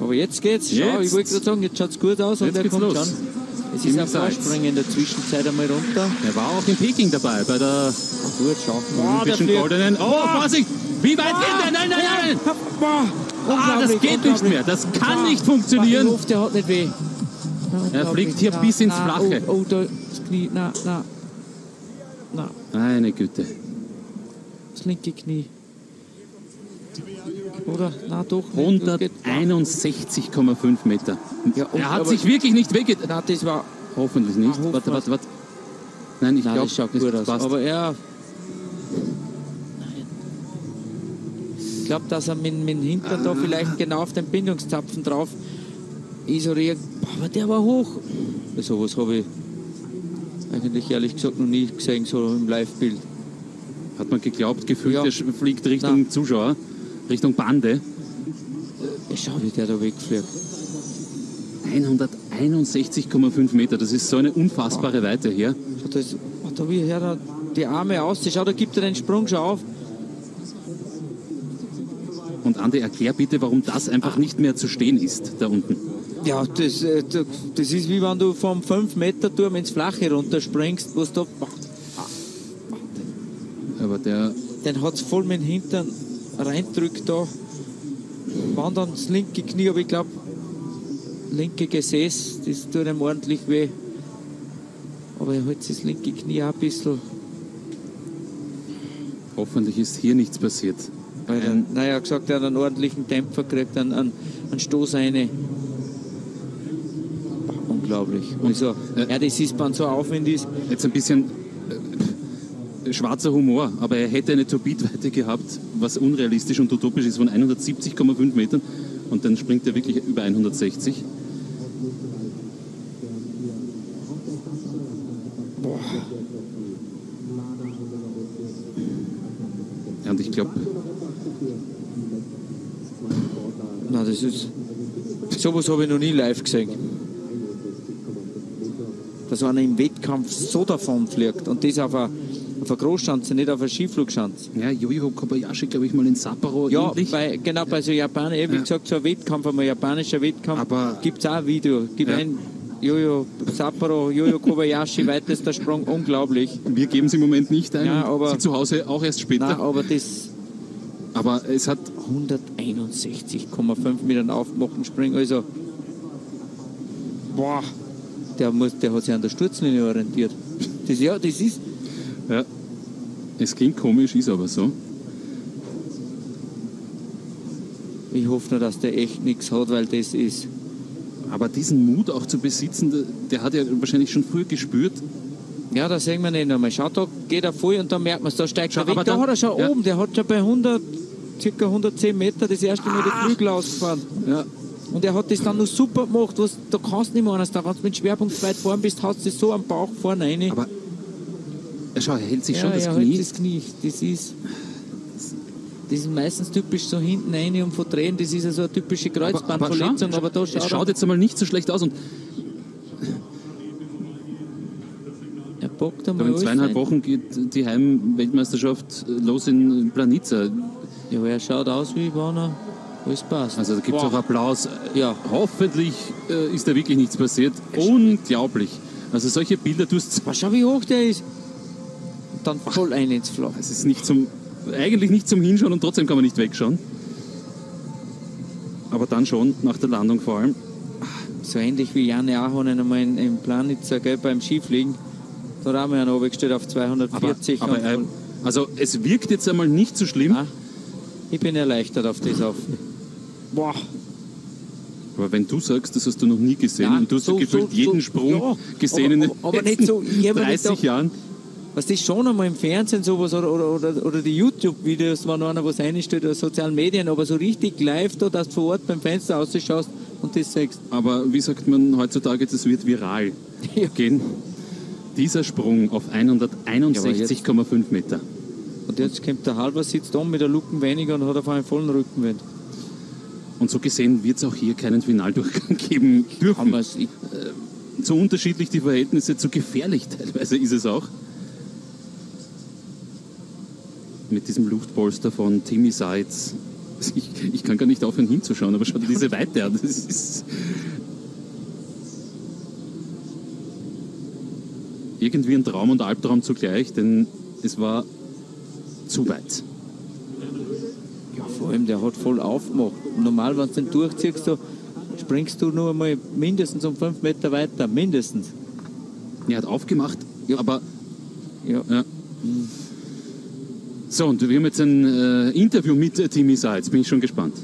Aber jetzt geht's. Schau, ich wollte gerade sagen, jetzt schaut es gut aus und er kommt schon. Es ist ein Vorsprung in der Zwischenzeit einmal runter. Er war auch in Peking dabei, bei der gut, Olympischen Goldenen. Oh, Vorsicht! Wie weit geht der? Nein, nein, nein! Das geht nicht mehr. Das kann nicht funktionieren. Ich hoffe, der hat nicht weh. Er fliegt hier bis ins Flache. Oh, das Knie. Na. Meine Güte. Das linke Knie. Oder? Na doch. 161,5 Meter. Ja, er hat sich wirklich nicht weggetan. Na, das war... Hoffentlich nicht. Warte. Nein, ich glaube, das schaut gut aus. Passt. Aber er... Ich glaube, dass er mit dem Hintern da vielleicht genau auf den Bindungszapfen drauf isoliert. Aber der war hoch. So was habe ich eigentlich ehrlich gesagt noch nie gesehen, so im Live-Bild. Hat man geglaubt, gefühlt, der fliegt Richtung Zuschauer, Richtung Bande. Schau, wie der da wegfliegt. 161,5 Meter, das ist so eine unfassbare Weite hier. Da wie er die Arme aus, schau, da gibt er den Sprung schon auf. Und Andi, erklär bitte, warum das einfach nicht mehr zu stehen ist, da unten. Ja, das ist wie wenn du vom 5-Meter-Turm ins Flache runterspringst, was da... Aber den hat es voll mit dem Hintern reindrückt da. Wann dann das linke Knie, aber ich glaube, linke Gesäß, das tut ihm ordentlich weh. Aber er hat das linke Knie auch ein bisschen... Hoffentlich ist hier nichts passiert. Weil er hat gesagt, er hat einen ordentlichen Dämpfer gekriegt, einen Stoß rein. Unglaublich. Also, das ist, wenn so aufwendig ist. Jetzt ein bisschen schwarzer Humor, aber er hätte eine Turbidweite gehabt, was unrealistisch und utopisch ist, von 170,5 Metern und dann springt er wirklich über 160. Boah. Ja, und ich glaube... Na, das ist... Sowas habe ich noch nie live gesehen. Dass einer im Wettkampf so davon fliegt und das auf eine Großschanze, nicht auf eine Skiflugschanze. Ja, Yoyo Kobayashi, glaube ich, mal in Sapporo. Ja, genau, bei so Japanern, wie gesagt, so ein Wettkampf, einmal japanischer Wettkampf, gibt es auch ein Video. Ein Yoyo Sapporo, Yoyo Kobayashi, weitester Sprung, unglaublich. Wir geben es im Moment nicht ein, aber sie zu Hause auch erst später. Nein, aber das... Aber es hat... 161,5 Metern aufmachen, springen, also... Boah! Der hat sich an der Sturzlinie orientiert. Das ist... Ja, es klingt komisch, ist aber so. Ich hoffe nur, dass der echt nichts hat, weil das ist... Aber diesen Mut auch zu besitzen, der hat er wahrscheinlich schon früher gespürt. Ja, da sehen wir nicht einmal. Schau, da geht er voll und dann merkt man es, da steigt er weg. Aber da hat er schon oben, der hat schon bei ca. 110 Meter das erste Mal die Flügel ausgefahren. Ja. Und er hat das dann noch super gemacht, da kannst du nicht mehr anders. Da, wenn du mit Schwerpunkt weit vorn bist, haust du das so am Bauch vorne rein. Aber schau, er hält sich schon das Knie. Knie. Hält das Knie. Das ist meistens typisch so hinten rein und verdrehen. Das ist ja so eine typische Kreuzbandverletzung. Aber da es schaut jetzt einmal nicht so schlecht aus. Und er bockt einmal in 2,5 Wochen geht die Heimweltmeisterschaft los in Planica. Ja, er schaut aus, wie wenn er alles passt. Also da gibt es auch Applaus. Ja. Hoffentlich ist da wirklich nichts passiert. Unglaublich. Also solche Bilder tust du... Schau, wie hoch der ist. Und dann voll ein ins Flach. Es ist eigentlich nicht zum Hinschauen und trotzdem kann man nicht wegschauen. Aber dann schon, nach der Landung vor allem. So ähnlich wie Janne Ahonen einmal in Planica, beim Skifliegen. Da haben wir einen runtergestellt auf 240. Also es wirkt jetzt einmal nicht so schlimm. Ah, ich bin erleichtert auf das auf. Boah. Aber wenn du sagst, das hast du noch nie gesehen und du hast gefühlt jeden Sprung gesehen in den letzten 30 Jahren. Was das schon einmal im Fernsehen sowas oder die YouTube-Videos, wenn einer was einstellt oder sozialen Medien, aber so richtig live da, dass du vor Ort beim Fenster ausschaust und das sagst. Aber wie sagt man heutzutage, das wird viral gehen. Dieser Sprung auf 161,5 Meter. Und jetzt kommt der Halber, sitzt da mit der Luken weniger und hat auf einen vollen Rückenwind. Und so gesehen wird es auch hier keinen Finaldurchgang geben dürfen. So unterschiedlich die Verhältnisse, so gefährlich teilweise ist es auch. Mit diesem Luftpolster von Timmy Seitz, Ich kann gar nicht aufhören hinzuschauen, aber schau dir diese Weite an. Das ist irgendwie ein Traum und Albtraum zugleich, denn es war zu weit. Ja, vor allem, der hat voll aufgemacht. Normal, wenn du den durchziehst, so, springst du nur einmal mindestens um 5 Meter weiter, mindestens. Er hat aufgemacht, ja. Aber... Ja. So, und wir haben jetzt ein Interview mit Timmy Saa. Jetzt bin ich schon gespannt.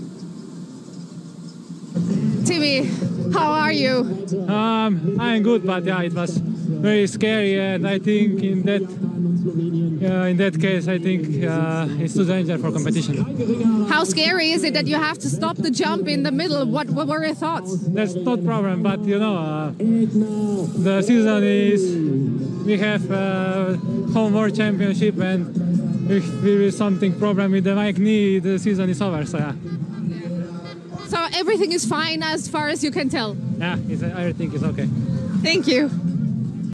Timmy, how are you? I'm good, but yeah, it was very scary, and I think in that case, I think it's too dangerous for competition. How scary is it that you have to stop the jump in the middle? What were your thoughts? That's not problem, but you know, the season is, we have home world championship, and if there is something problem with my knee, the season is over. So yeah. So everything is fine as far as you can tell? Yeah, everything is okay. Thank you.